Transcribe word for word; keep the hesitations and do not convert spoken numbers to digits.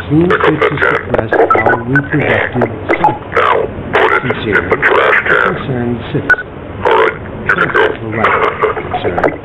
seems Pick to up that can. suggest how reproductive cycle Now, put it in the trash can. concerned citizen. All right, you can The right go. concern